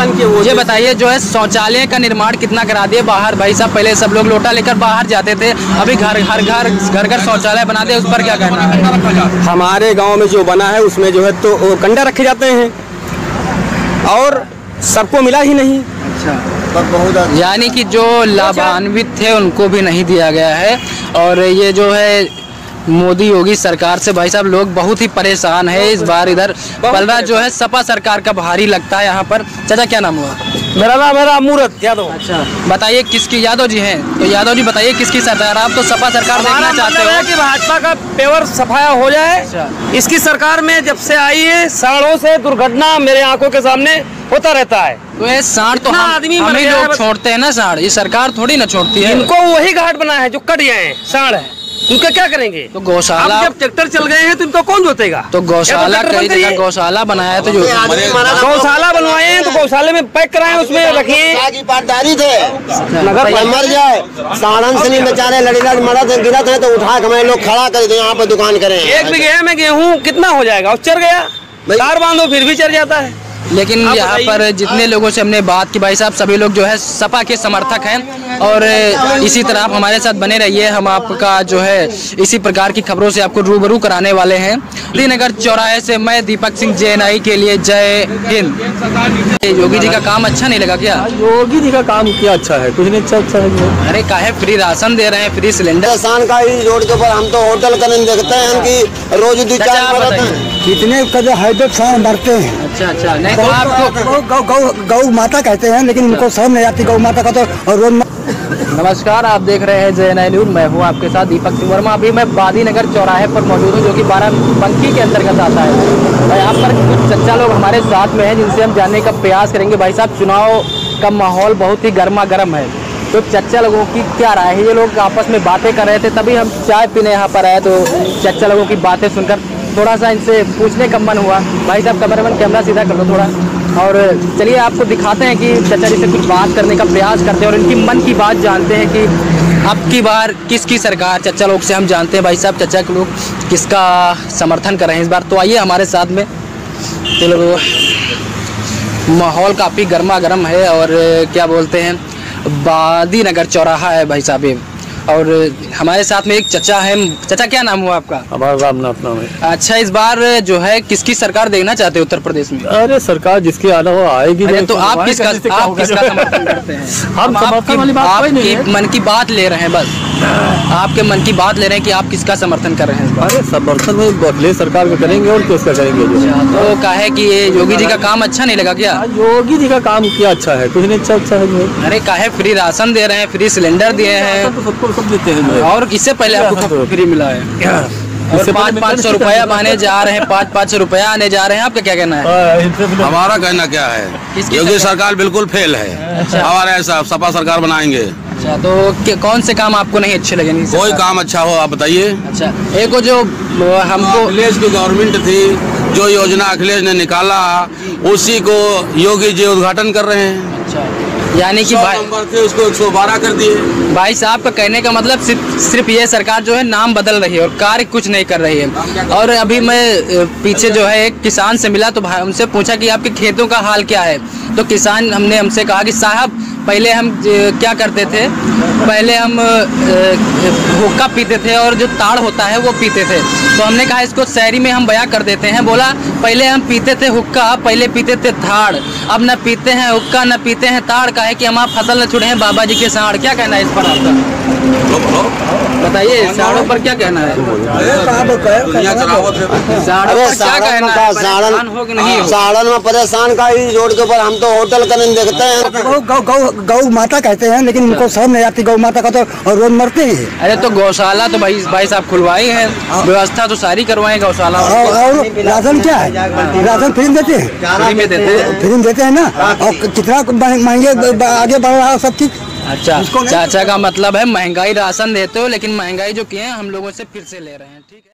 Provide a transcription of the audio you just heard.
नुकसान किए। वो ये बताइए जो है शौचालय का निर्माण कितना करा दिए बाहर भाई साहब? पहले सब लोग लोटा लेकर बाहर जाते थे, अभी घर शौचालय बना दे, उस पर क्या कहना है? हमारे गांव में जो बना है उसमें जो है तो कंडा रखे जाते हैं और सबको मिला ही नहीं। अच्छा, यानी कि जो लाभान्वित थे उनको भी नहीं दिया गया है। और ये जो है मोदी योगी सरकार से भाई साहब लोग बहुत ही परेशान है इस बार। इधर पलरा जो है सपा सरकार का भारी लगता है यहाँ पर। चाचा क्या नाम हुआ? मेरा नाम है अमूरत यादव। अच्छा, बताइए किसकी? यादव जी हैं तो यादव जी बताइए किसकी सरकार? आप तो सपा सरकार देखना चाहते हो कि भाजपा का पेवर सफाया हो जाए। अच्छा। इसकी सरकार में जब से आई है सालों से दुर्घटना मेरे आंखों के सामने होता रहता है। तो ये सांड तो हम ही लोग छोड़ते हैं ना, सांड ये सरकार थोड़ी ना छोड़ती है। इनको वही घाट बना है जो कट गए हैं, सांड है, उनका क्या करेंगे? तो गौशाला जब ट्रैक्टर चल गए हैं तो इनको कौन जोतेगा? तो गौशाला कई जगह गौशाला बनाया है, तो जो गौशाला बनवाए हैं तो गौशाले में पैक कराएं, उसमें रखिए। पाटदारी थे नगर मर जाए साड़न से नहीं बेचारे लड़ीला मरद गिरत है तो उठा के लोग खड़ा कर दे, यहाँ पे दुकान करें। 1 बीघे में गेहूँ कितना हो जाएगा? चर गया, तार बांधो फिर भी चर जाता है। लेकिन यहाँ पर जितने लोगों से हमने बात की भाई साहब सभी लोग जो है सपा के समर्थक हैं। और इसी तरह आप हमारे साथ बने रहिए, हम आपका जो है इसी प्रकार की खबरों से आपको रूबरू कराने वाले हैं। नगर चौराहे से मैं दीपक सिंह JNI के लिए जय हिंद। योगी जी का काम अच्छा नहीं लगा क्या? योगी जी का काम क्या अच्छा है? कुछ नहीं अच्छा है। अरे काहे फ्री राशन दे रहे हैं, फ्री सिलेंडर। किसान का ही रोड के ऊपर हम तो होटल करने देखते हैं कि रोज 2-4 कितने का हैदत मरते हैं। अच्छा अच्छा, नहीं तो आपको गौ माता कहते हैं लेकिन उनको समझ नहीं आती गौ माता का तो। और रोज नमस्कार, आप देख रहे हैं JNI न्यूज़, मैं हूं आपके साथ दीपक सिंह वर्मा। अभी मैं बादी नगर चौराहे पर मौजूद हूं जो कि बाराबंकी के अंतर्गत आता है। भाई यहाँ पर कुछ चच्चा लोग हमारे साथ में हैं जिनसे हम जानने का प्रयास करेंगे। भाई साहब चुनाव का माहौल बहुत ही गर्मा गर्म है, तो चच्चा लोगों की क्या राय है? ये लोग आपस में बातें कर रहे थे, तभी हम चाय पीने यहाँ पर आए तो चच्चा लोगों की बातें सुनकर थोड़ा सा इनसे पूछने का मन हुआ। भाई साहब कैमरामैन कैमरा सीधा कर लो थोड़ा, और चलिए आपको दिखाते हैं कि चचा जी से कुछ बात करने का प्रयास करते हैं और इनकी मन की बात जानते हैं कि अब की बार किसकी सरकार। चचा लोग से हम जानते हैं भाई साहब चचा के लोग किसका समर्थन कर रहे हैं इस बार। तो आइए हमारे साथ में। चलो, माहौल काफ़ी गर्मा गर्म है और क्या बोलते हैं बादी नगर चौराहा है भाई साहब ये। और हमारे साथ में एक चचा है। चचा क्या नाम हुआ आपका? हमारा रामनाथ नाम है। अच्छा, इस बार जो है किसकी सरकार देखना चाहते हैं उत्तर प्रदेश में? अरे सरकार जिसकी आना हो आएगी। तो आप किसका समर्थन करते हैं? हम आपकी मन की बात ले रहे हैं, बस आपके मन की बात ले रहे हैं कि आप किसका समर्थन कर रहे हैं? अरे समर्थन में बदले सरकार को करेंगे और किसका करेंगे? तो कहे कि ये योगी जी का काम अच्छा नहीं लगा क्या? योगी जी का काम क्या अच्छा है? कुछ नहीं अच्छा है। अरे काहे फ्री राशन दे रहे हैं, फ्री सिलेंडर दिए हैं, सब देते हैं। और इससे पहले आपको फ्री मिला है और 500 रुपया आने जा रहे हैं, 500 रुपया आने जा रहे हैं। आपका क्या कहना है? हमारा कहना क्या है, योगी सरकार बिल्कुल फेल है। अच्छा। हमारे ऐसा सपा सरकार बनाएंगे। अच्छा, तो कौन से काम आपको नहीं अच्छे लगे? नहीं कोई काम अच्छा हो आप बताइए। अच्छा, एक जो हमको अखिलेश की गवर्नमेंट थी, जो योजना अखिलेश ने निकाला उसी को योगी जी उद्घाटन कर रहे हैं। अच्छा, यानी कि नंबर थे उसको 112 कर दिए। भाई साहब का कहने का मतलब सिर्फ ये सरकार जो है नाम बदल रही है और कार्य कुछ नहीं कर रही है। और अभी मैं पीछे जो है एक किसान से मिला तो भाई उनसे पूछा कि आपके खेतों का हाल क्या है। तो किसान हमसे कहा कि साहब पहले हम क्या करते थे, पहले हम हुक्का पीते थे और जो ताड़ होता है वो पीते थे। तो हमने कहा इसको शायरी में हम बयां कर देते हैं। बोला पहले हम पीते थे हुक्का, पहले पीते थे ताड़, अब न पीते हैं हुक्का न पीते हैं ताड़। का है कि हम आप फसल न छुड़े हैं बाबा जी के साड़। क्या कहना है इस पर आपका? बताइए साड़ों पर क्या कहना है? साड़न में परेशान का ही रोड के ऊपर हम तो होटल करने देखते हैं। गौ माता कहते हैं लेकिन उनको समझ नहीं आती गौ माता का तो। और रोज मरते हैं। अरे तो गौशाला तो भाई साहब खुलवाई है, व्यवस्था तो सारी करवाए गौशाला। और राशन क्या है? राशन फ्री देते हैं, फ्री देते हैं ना। और कितना महंगे आगे बढ़ रहा है सब चीज। अच्छा, चाचा का मतलब है महंगाई राशन देते हो लेकिन महंगाई जो किए हैं हम लोगों से फिर से ले रहे हैं। ठीक है।